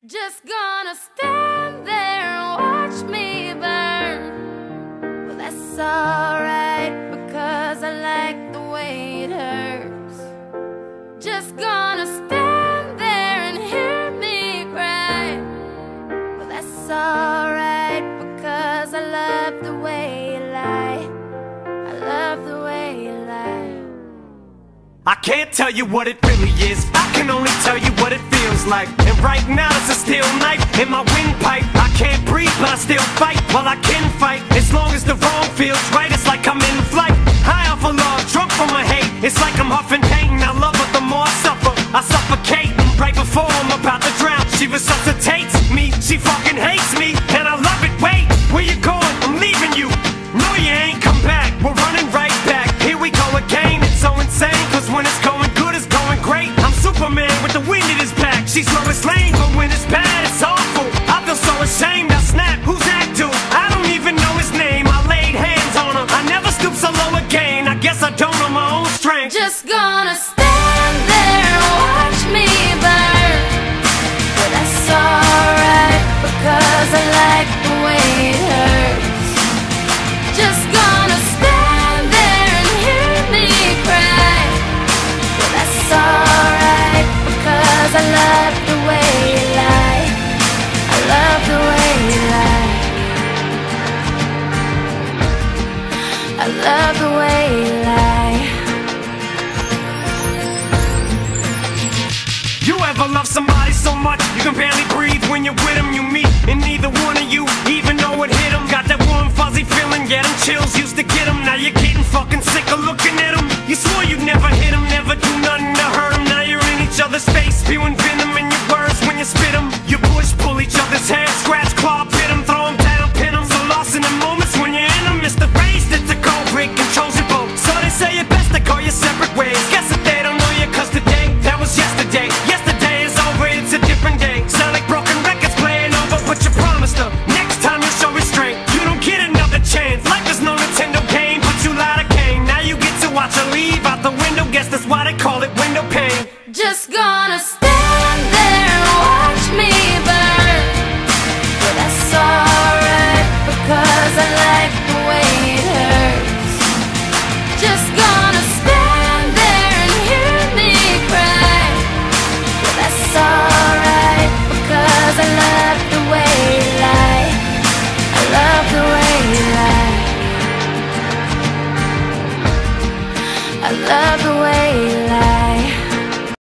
Just gonna stand there and watch me burn. Well, that's alright, because I like the way it hurts. Just gonna stand there and hear me cry. Well, that's alright, because I love the way you lie. I love the way you lie. I can't tell you what it really is, I can only tell you what it feels like. And right now there's a steel knife in my windpipe. I can't breathe but I still fight, while I can fight. As long as the wrong feels right, it's like I'm in flight. High off of love, drunk from my hate, it's like I'm huffing pain. I love her, the more I suffer, I suffocate. Right before I'm about to drown, she resuscitates me, she fucking